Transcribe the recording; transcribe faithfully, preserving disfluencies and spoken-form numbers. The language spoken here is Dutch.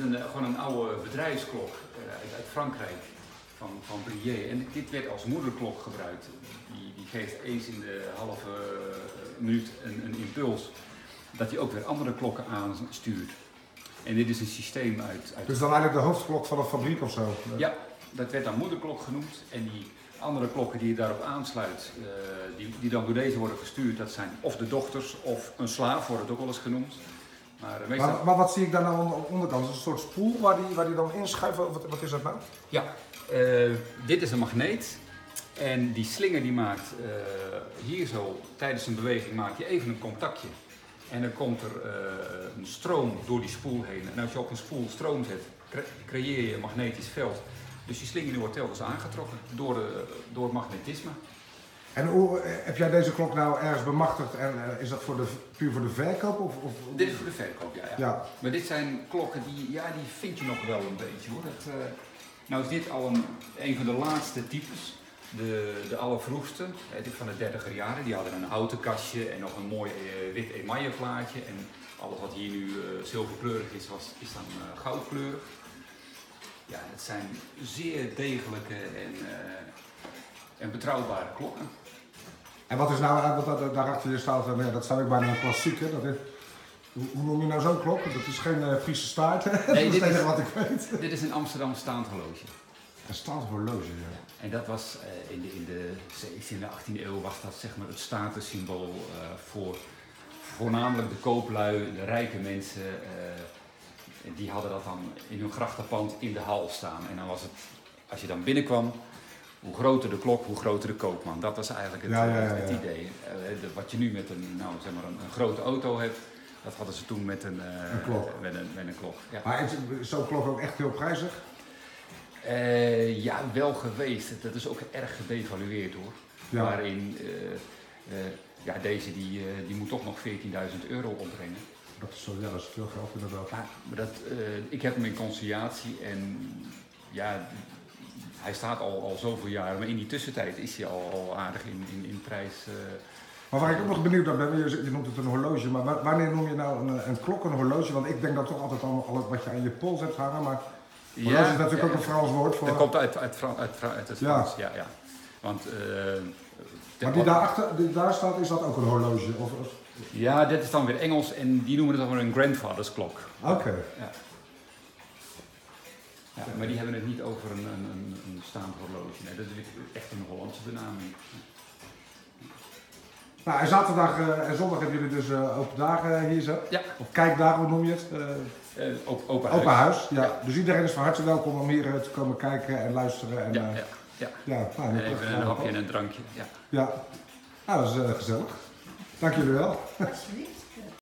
een, gewoon een oude bedrijfsklok uh, uit, uit Frankrijk van, van Briey. En dit werd als moederklok gebruikt. Die, die geeft eens in de halve uh, minuut een, een impuls dat hij ook weer andere klokken aanstuurt. En dit is een systeem uit... uit dus dan eigenlijk de hoofdklok van een fabriek of zo? Ja, dat werd dan moederklok genoemd. En die andere klokken die je daarop aansluit, uh, die, die dan door deze worden gestuurd, dat zijn of de dochters of een slaaf, wordt het ook wel eens genoemd. Maar, meestal... maar, maar wat zie ik daar nou aan de onderkant? Is het een soort spoel waar die, waar die dan inschuiven? Of wat, wat is dat nou? Ja, uh, dit is een magneet. En die slinger die maakt uh, hier zo, tijdens een beweging maak je even een contactje. En dan komt er uh, een stroom door die spoel heen. En als je op een spoel stroom zet, cre creëer je een magnetisch veld. Dus die slinger wordt telkens aangetrokken door, de, door het magnetisme. En hoe, heb jij deze klok nou ergens bemachtigd en uh, is dat voor de, puur voor de verkoop? Of, of... Dit is voor de verkoop, ja, ja. ja. Maar dit zijn klokken die, ja, die vind je nog wel een beetje hoor. Dat, uh, nou is dit al een, een van de laatste types. De, de allervroegste, van de dertiger jaren, die hadden een houten kastje en nog een mooi uh, wit emaille plaatje. En alles wat hier nu uh, zilverkleurig is, was, is dan uh, goudkleurig. Ja, het zijn zeer degelijke en, uh, en betrouwbare klokken. En wat is nou, wat daarachter je staat, ja, dat zou ik bijna een klassieker. Dat is, hoe, hoe noem je nou zo'n klok? Dat is geen uh, Friese staart, dat nee, is het enige wat ik weet. Dit is een Amsterdam staand horloge. Een staand horloge, ja. En dat was uh, in, de, in de zeventiende, achttiende eeuw was dat zeg maar het statussymbool uh, voor voornamelijk de kooplui, de rijke mensen. Uh, die hadden dat dan in hun grachtenpand in de hal staan. En dan was het, als je dan binnenkwam, hoe groter de klok, hoe groter de koopman. Dat was eigenlijk het, ja, ja, ja, ja. het idee. Uh, de, wat je nu met een, nou, zeg maar een, een grote auto hebt, dat hadden ze toen met een, uh, een klok. Met een, met een klok. Ja. Maar is zo'n klok ook echt heel prijzig? Uh, ja, wel geweest. Dat is ook erg gedevalueerd hoor. Ja. Waarin uh, uh, ja, deze die, uh, die moet toch nog veertienduizend euro opbrengen. Dat is, zo, ja, dat is veel geld inderdaad. Ja, maar dat, uh, ik heb hem in conciliatie en ja, hij staat al, al zoveel jaar, maar in die tussentijd is hij al, al aardig in, in, in prijs. Uh, Maar waar ik ook nog benieuwd naar ben, je, je noemt het een horloge, maar wanneer noem je nou een, een klok een horloge? Want ik denk dat toch altijd al, al wat je aan je pols hebt hangen, maar horloge ja, is natuurlijk ja, ook een Frans woord voor. Dat komt uit, uit, Fran, uit, uit het Frans, ja. ja, ja. Want, uh, maar die daarachter, die daar staat, is dat ook een horloge? Of, of? Ja, dit is dan weer Engels en die noemen het dan weer een grandfather's clock. Oké. Okay. Ja. Ja, maar die hebben het niet over een, een, een staand horloge. Nee, dat is echt een Hollandse benaming. Nou, en zaterdag uh, en zondag hebben jullie dus uh, open dagen hier zo? Ja. Of kijkdagen, hoe noem je het? Uh, uh, op, open huis. Open huis, ja. ja. Dus iedereen is van harte welkom om hier uh, te komen kijken en luisteren. En, ja, uh, ja. ja. ja nou, en even een hapje en een drankje. Ja, ja. Nou, dat is uh, gezellig. Dank jullie wel.